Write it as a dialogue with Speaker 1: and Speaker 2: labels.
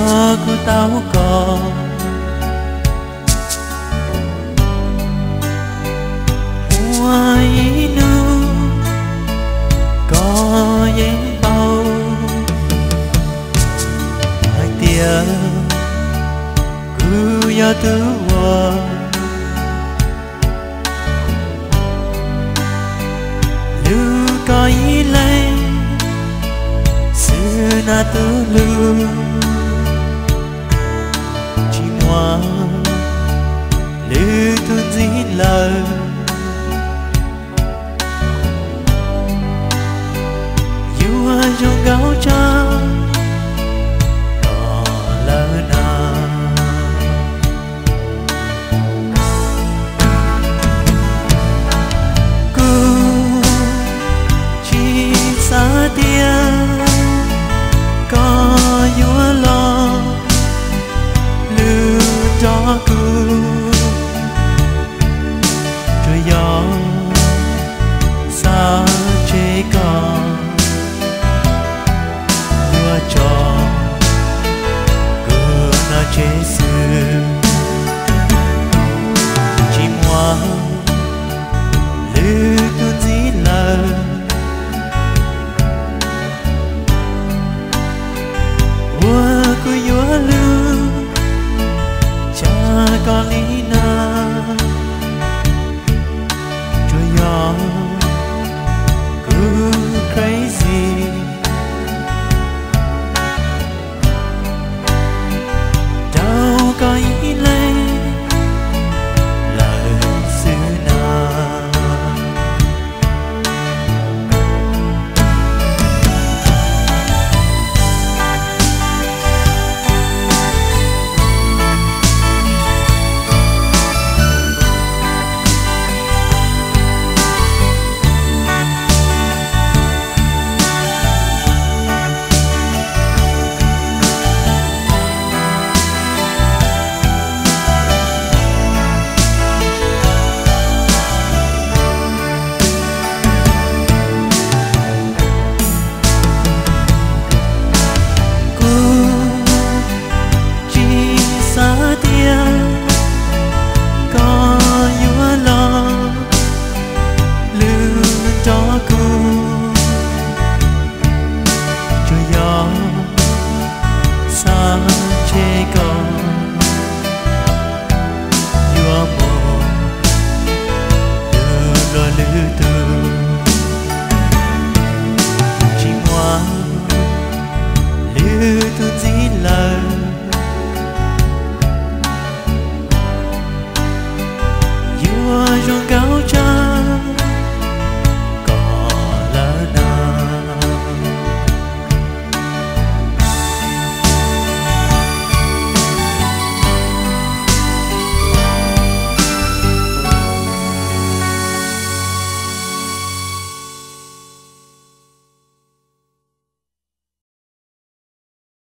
Speaker 1: ku tahu kau hoa inu có yên bao hai tia ku ya tu wa lu có ý lên sự na tu lu chỉ ngoan lưu tuôn dĩ lời yêu ai trong gáo trắng đỏ lỡ nào cô chỉ xa tiếng có yêu lo lưu cho cô trời gió xa chế còn lúa cho cô na chế xưa chim hoa lưu tuôn dĩ lời ua cô yêu lưu cha con lý na trời gió cứ crazy đâu có ý lên lời xưa nào xa